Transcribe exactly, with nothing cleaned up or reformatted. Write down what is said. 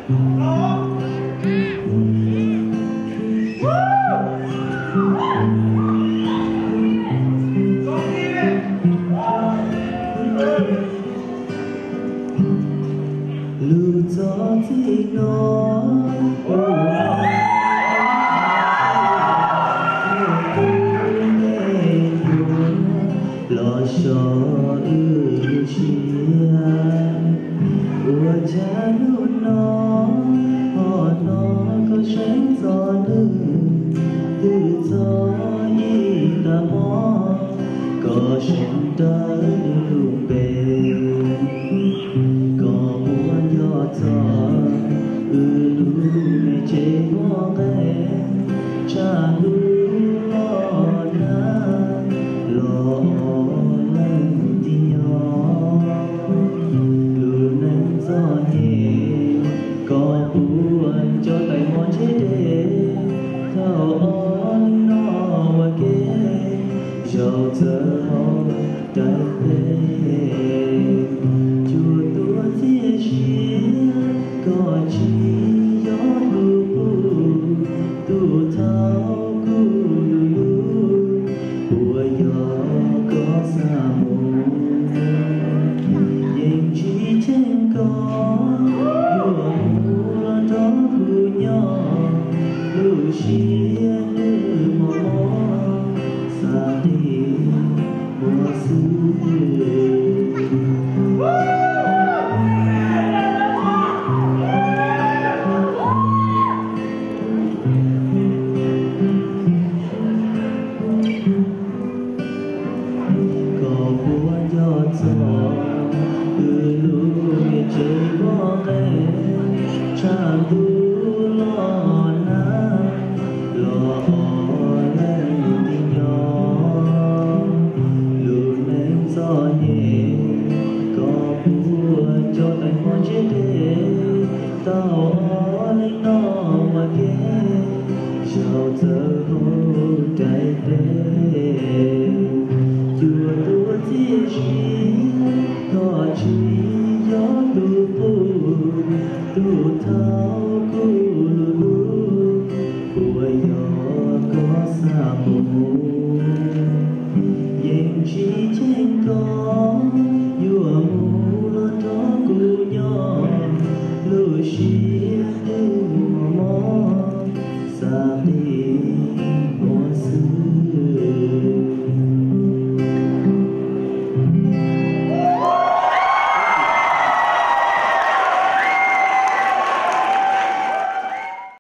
Lub Tsev Nqeeb lo cho ư chia ua cha luôn nó họ nó có sáng gió nữ từ gió y ta mò có sáng tới luôn bền có muốn gió gió ư lu mẹ chế mò nghe cha lu lo na lo lần đi nhỏ lu nắng gió nhẹ có buồn cho tay mòn chế đề thao on nó và kế dầu giờ hậu đại thế chùa tua chia chia có chỉ gió lu tu thao cu lu lu bùa gió có xa mù nhìn chỉ trên có yêu mùa đó khu nhỏ lu chia lu mò mò xa đi mùa xưa có buồn gió gió ư lu mẹ chơi mò nghe cha lu lo na lo lên đi nhỏ lu ném gió nhẹ có buồn cho tay mòn chế đề tao lên nó mà ghé dầu giờ hậu đại thế chùa tua chia chia có chỉ gió tu pu tu thao cu lu lu bùa gió có xa mù nhìn chỉ trên có vua mù lo đó cu nhỏ lu xia lu mò mò xa đi